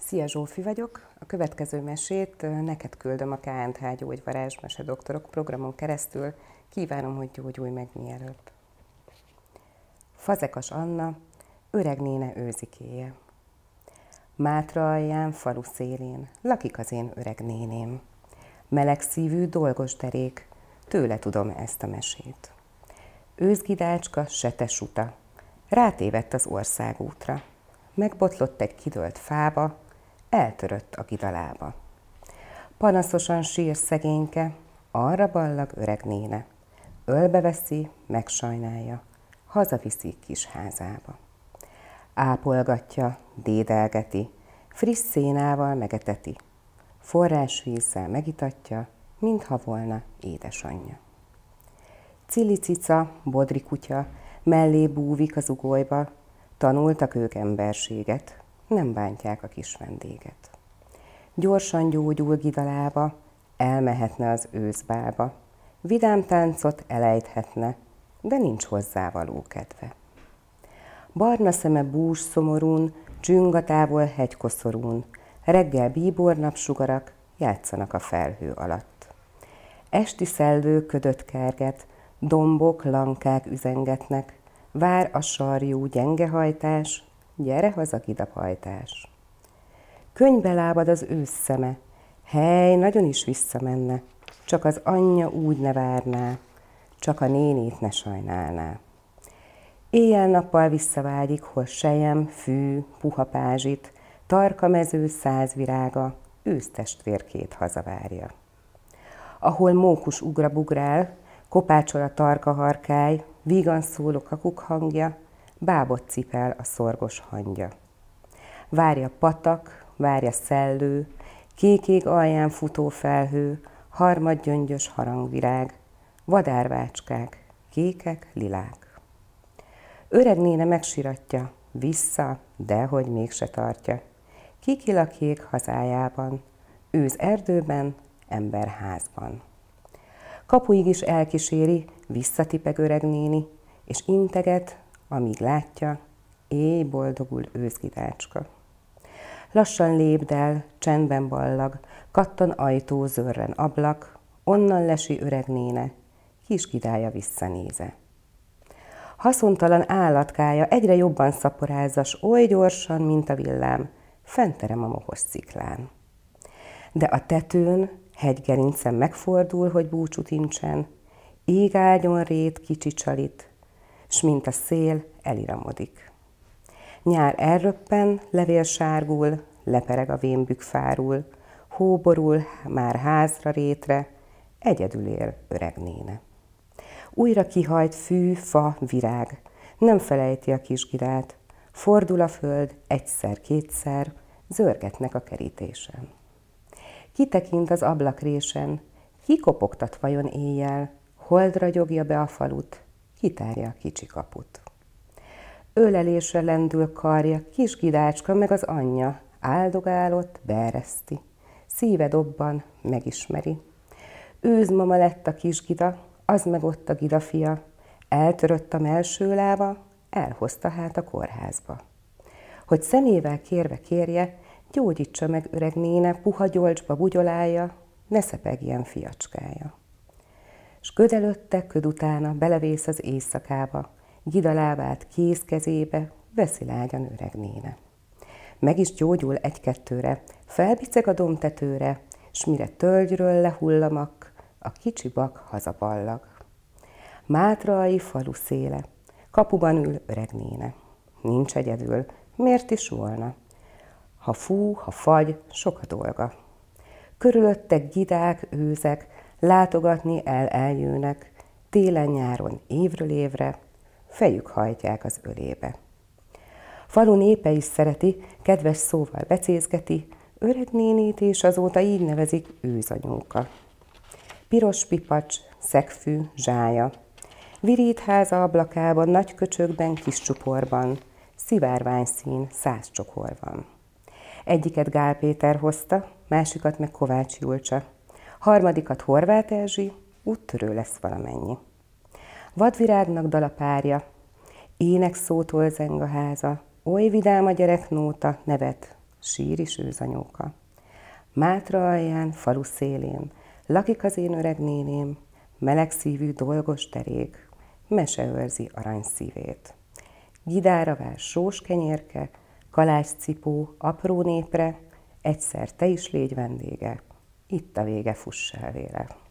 Szia, Zsófi vagyok. A következő mesét neked küldöm a KNTH Gyógyvarázs Mesedoktorok programon keresztül. Kívánom, hogy gyógyulj meg mielőbb. Fazekas Anna, öreg néne őzikéje. Mátra alján, falu szélén, lakik az én öreg néném. Meleg szívű, dolgos derék, tőle tudom ezt a mesét. Őzgidácska, setes uta, rátévedt az országútra. Megbotlott egy kidőlt fába, eltörött a gidalába. Panaszosan sír szegényke, arra ballag öreg néne. Ölbeveszi, megsajnálja, hazaviszi kis házába. Ápolgatja, dédelgeti, friss szénával megeteti. Forrásvízzel megitatja, mintha volna édesanyja. Cili-cica, bodri kutya, mellé búvik az ugolyba, tanultak ők emberséget, nem bántják a kis vendéget. Gyorsan gyógyul gidalába, elmehetne az őszbálba, vidám táncot elejthetne, de nincs hozzá való kedve. Barna szeme bús szomorún, csüng a távol hegykoszorún, reggel bíbor napsugarak játszanak a felhő alatt. Esti szellő ködöt kerget, dombok, lankák üzengetnek, vár a sarjú gyengehajtás, gyere haza gidapajtás. Könnybe lábad az ősz szeme, hely, nagyon is visszamenne, csak az anyja úgy ne várná, csak a nénét ne sajnálná. Éjjel-nappal visszavágyik, hol sejem, fű, puha pázsit, tarka mező 100 virága, ősztestvérkét hazavárja. Ahol mókus ugrabugrál, kopácsol a tarka harkály, vígan szóló kakuk hangja, bábot cipel a szorgos hangya. Várja patak, várja szellő, kék ég alján futó felhő, harmadgyöngyös harangvirág, vadárvácskák, kékek, lilák. Öreg néne megsiratja, vissza, dehogy mégse tartja. Kikilakék hazájában, őz erdőben, emberházban. Kapuig is elkíséri, visszatipeg öreg néni, és integet, amíg látja, éj boldogul őzgidácska. Lassan lépdel, csendben ballag, kattan ajtó, zörren ablak, onnan lesi öreg néne, kis gidája visszanéze. Haszontalan állatkája egyre jobban szaporázas, oly gyorsan, mint a villám, fennterem a mohos sziklán. De a tetőn, hegygerincen megfordul, hogy búcsút incsen, égágyon rét kicsi csalit, s mint a szél eliramodik. Nyár elröppen, levél sárgul, lepereg a vénbük fárul, hóborul már házra rétre, egyedül él öreg néne. Újra kihajt fű, fa, virág, nem felejti a kisgirát, fordul a föld egyszer-kétszer, zörgetnek a kerítésen. Kitekint az ablakrésen, kikopogtat vajon éjjel, hold ragyogja be a falut, kitárja a kicsi kaput. Ölelésre lendül karja, kis gidácska meg az anyja, áldogálott, beereszti. Szíve dobban, megismeri. Őzmama lett a kisgida, az meg ott a gidafia, eltörött a mellső lába, elhozta hát a kórházba. Hogy szemével kérve kérje, gyógyítsa meg öreg néne, puha gyolcsba bugyolálja, ne szepegjen fiacskája. S köd előtte, köd utána belevész az éjszakába, gidalábát kéz kezébe, veszi lágyan öreg néne. Meg is gyógyul egy-kettőre, felbiceg a dombtetőre, s mire tölgyről lehull a makk, a kicsi bak hazaballag. Mátraai falu széle, kapuban ül öreg néne. Nincs egyedül, miért is volna? Ha fú, ha fagy, sok a dolga. Körülöttek gidák, őzek, látogatni eljönnek, télen-nyáron évről évre, fejük hajtják az ölébe. Falu népe is szereti, kedves szóval becézgeti, öreg nénét és azóta így nevezik őzanyóka. Piros pipacs, szegfű, zsája, virítháza ablakában, nagy köcsökben, kis csuporban, szivárványszín, 100 csokor van. Egyiket Gál Péter hozta, másikat meg Kovács Julcsa, harmadikat Horváth Erzsi, úttörő lesz valamennyi. Vadvirágnak dal a párja, ének szótól zeng a háza, oly vidám a gyereknóta, nevet, sír is őzanyóka. Mátra alján, falu szélén, lakik az én öreg néném, meleg szívű, dolgos derék, mese őrzi aranyszívét. Gidára vár sós kenyérke, kalácscipó, apró népre, egyszer te is légy vendége, itt a vége, fuss el véle.